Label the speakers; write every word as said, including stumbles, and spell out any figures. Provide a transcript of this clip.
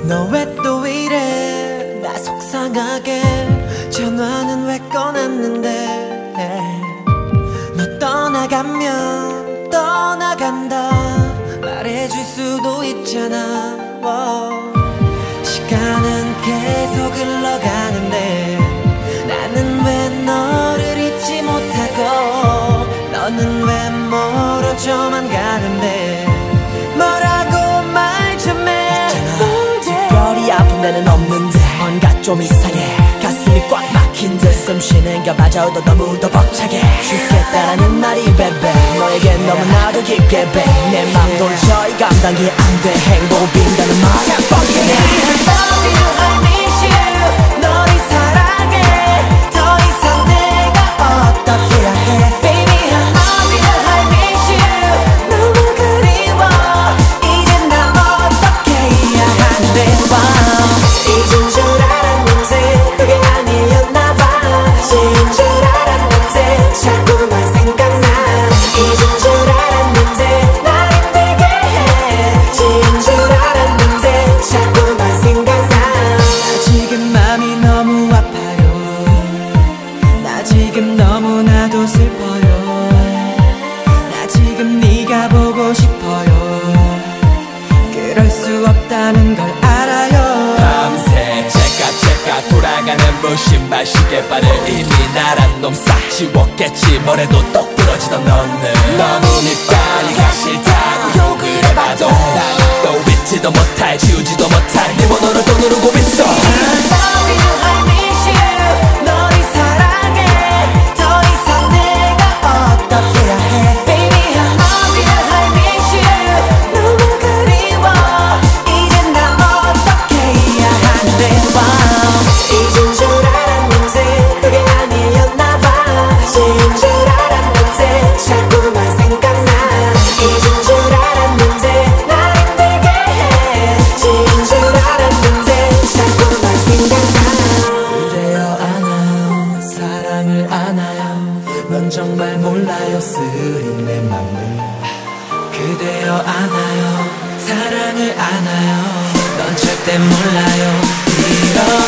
Speaker 1: 너 왜 또 이래 나 속상하게 전화는 왜 꺼놨는데 너 떠나가면 떠나간다 말해줄 수도 있잖아. 시간은 계속 흘러가는데 나는 왜 너를 잊지 못하고 너는 왜 멀어져만 가는데 뭐라고 말 좀 해.
Speaker 2: 특별히 아픈 데는 없는데 뭔가 좀 이상해. 가슴이 꽉 막힌 듯 숨 쉬는 것마저도 너무도 벅차게. 죽겠다라는 말이 베베 너에겐 너무나도 깊게 배. 내 맘 도저히 감당이 안 돼. 행복을 빈다는 말야 fucking hate.
Speaker 1: I love you, I miss you 너를 사랑해 더 이상 내가 어떻게 해야 해. Baby I love you, I miss you 너무 그리워 이젠 나 어떻게 해야 하는데. wow. 잊은 줄 알았는데 그게 아니었나봐. 지인 줄 알았는데 자꾸만 생각나. 잊은 줄 알았는데 날 힘들게 해. 지인 줄 알았는데 자꾸만 생각나. 나 지금 맘이 너무 아파요. 나 지금 너무나도 슬퍼요. 나 지금 네가 보고 싶어요. 그럴 수 없다는 걸 알아요.
Speaker 3: 밤새 째깍째깍 돌아가는 무신발 시계바늘 이미 나란 놈 싹 지웠겠지. 뭐래도 똑 부러지던 너는 너무 밑발이 가 싫다고 욕을 해봐도 난 또 잊지도 못할 지우지도 못할 네 번호를 또 누르고 있어.
Speaker 1: I love you, I miss you 너를 사랑해 더 이상 내가 어떻게 해야 해. Baby I love you, I miss you 너무 그리워 이젠 나 어떻게 해야 하는데. wow. 잊은 줄 알았는데 그게 아니었나봐. 지인 줄 알았는데 자꾸만 생각나. 잊은 줄 알았는데 날 힘들게 해. 지인 줄 알았는데 자꾸만 생각나. 그대여 안아요 사랑을 안아요 넌 정말 몰라요 쓰린 내 맘을. 그대여 안아요 사랑을 안아요 넌 절대 몰라요 이런